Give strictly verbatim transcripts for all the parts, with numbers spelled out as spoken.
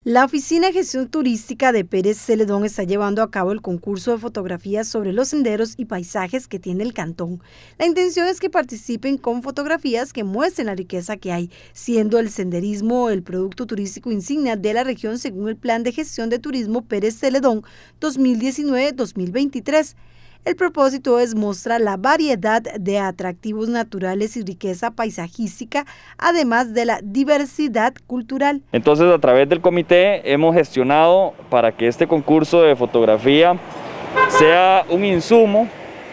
La Oficina de Gestión Turística de Pérez Celedón está llevando a cabo el concurso de fotografías sobre los senderos y paisajes que tiene el cantón. La intención es que participen con fotografías que muestren la riqueza que hay, siendo el senderismo el producto turístico insignia de la región según el Plan de Gestión de Turismo Pérez Celedón dos mil diecinueve a dos mil veintitrés. El propósito es mostrar la variedad de atractivos naturales y riqueza paisajística, además de la diversidad cultural. Entonces, a través del comité hemos gestionado para que este concurso de fotografía sea un insumo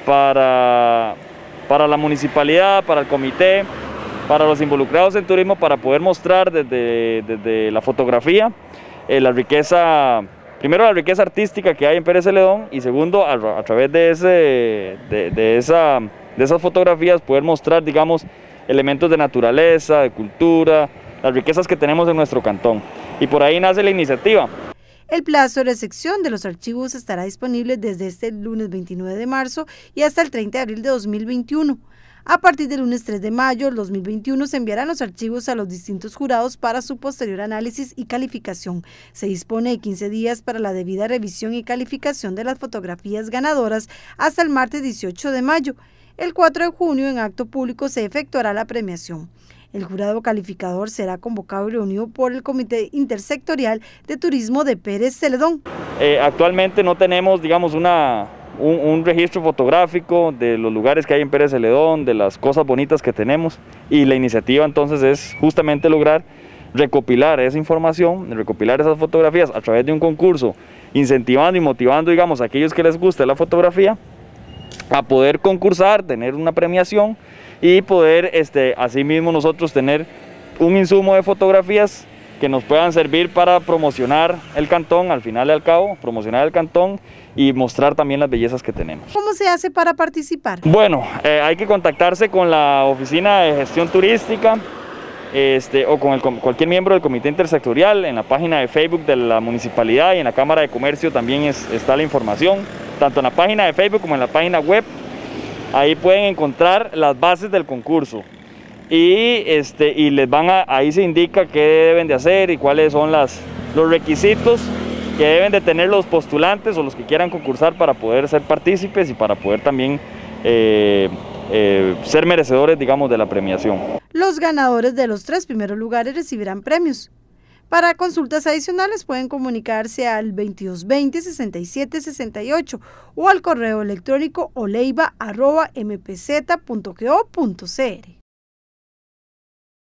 para, para la municipalidad, para el comité, para los involucrados en turismo, para poder mostrar desde, desde la fotografía eh, la riqueza. Primero, la riqueza artística que hay en Pérez Celedón y segundo, a, a través de, ese, de, de, esa, de esas fotografías poder mostrar, digamos, elementos de naturaleza, de cultura, las riquezas que tenemos en nuestro cantón. Y por ahí nace la iniciativa. El plazo de recepción de los archivos estará disponible desde este lunes veintinueve de marzo y hasta el treinta de abril de dos mil veintiuno. A partir del lunes tres de mayo del dos mil veintiuno se enviarán los archivos a los distintos jurados para su posterior análisis y calificación. Se dispone de quince días para la debida revisión y calificación de las fotografías ganadoras hasta el martes dieciocho de mayo. El cuatro de junio, en acto público, se efectuará la premiación. El jurado calificador será convocado y reunido por el Comité Intersectorial de Turismo de Pérez Celedón. Eh, actualmente no tenemos, digamos, una... Un, un registro fotográfico de los lugares que hay en Pérez Celedón, de las cosas bonitas que tenemos, y la iniciativa entonces es justamente lograr recopilar esa información, recopilar esas fotografías a través de un concurso, incentivando y motivando, digamos, a aquellos que les guste la fotografía, a poder concursar, tener una premiación y poder, este, asimismo nosotros tener un insumo de fotografías que nos puedan servir para promocionar el cantón, al final y al cabo, promocionar el cantón y mostrar también las bellezas que tenemos. ¿Cómo se hace para participar? Bueno, eh, hay que contactarse con la Oficina de Gestión Turística este, o con el, cualquier miembro del Comité Intersectorial. En la página de Facebook de la Municipalidad y en la Cámara de Comercio también es, está la información, tanto en la página de Facebook como en la página web. Ahí pueden encontrar las bases del concurso. Y, este, y les van a, ahí se indica qué deben de hacer y cuáles son las, los requisitos que deben de tener los postulantes o los que quieran concursar para poder ser partícipes y para poder también eh, eh, ser merecedores, digamos, de la premiación. Los ganadores de los tres primeros lugares recibirán premios. Para consultas adicionales pueden comunicarse al veintidós veinte, sesenta y siete sesenta y ocho o al correo electrónico oleiva arroba m p z punto g o punto c r.